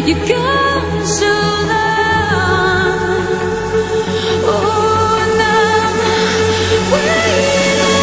You've gone so long. Oh, and I'm waiting.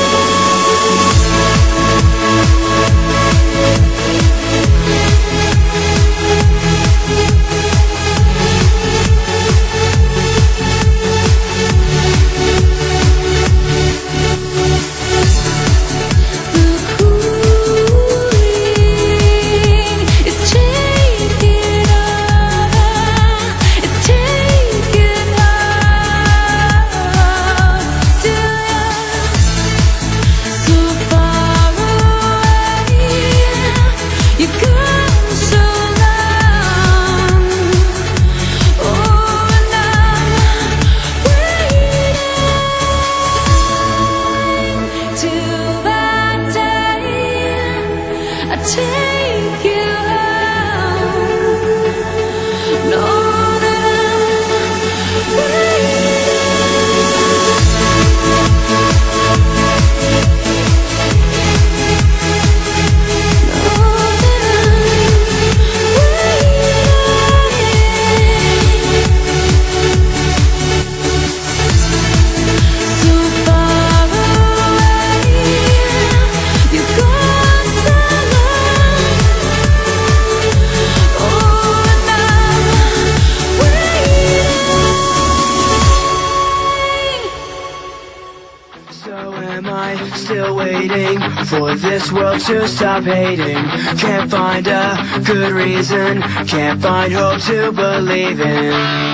Take you home. Know that I'm waiting. Still waiting for this world to stop hating. Can't find a good reason, can't find hope to believe in.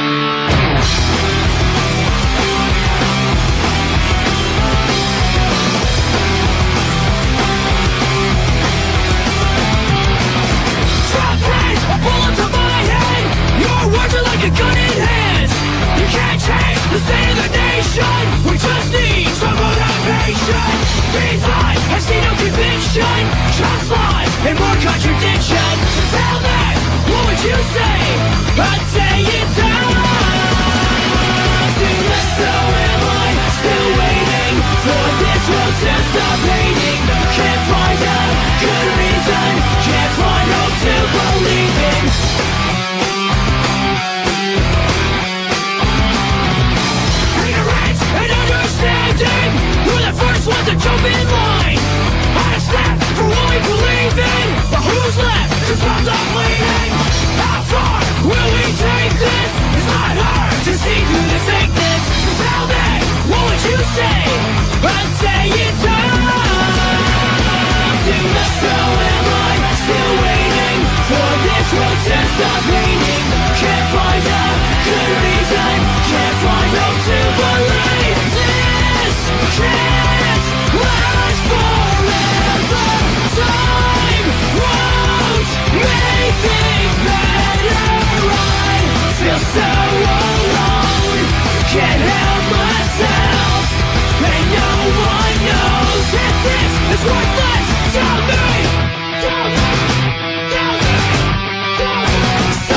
We just need some motivation. Design has seen no conviction, just lies and more contradiction. So tell me, what would you say? I'd say it's time to let. So am I still waiting for this world to stop hating? Can't find a good reason, can't find hope to believe in. We're the first ones to jump in line. On a step for what we believe in. But who's left to stop the bleeding? How far will we take this? It's not hard to see through the fakeness. So tell me, what would you say? I'd say it's time to let. So am I still waiting for this world to stop hating? Can't find a good reason, can't find hope to believe this. Can't last forever. Time won't make things better. I feel so alone, can't help myself, and no one knows that this is worthless. Tell me, tell me, tell me, tell me. So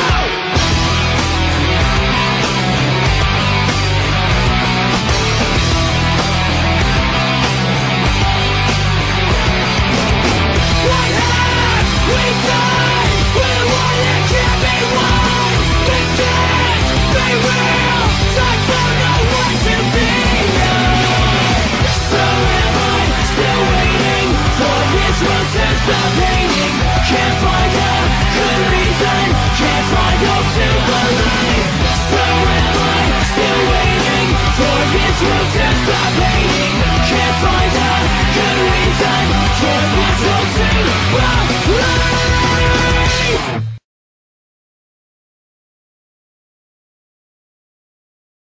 what have we done with what it can't be won? This can't be real, so I don't know what to feel. So am I still waiting for this world to stop hating? Can't find a good reason, can't find hope to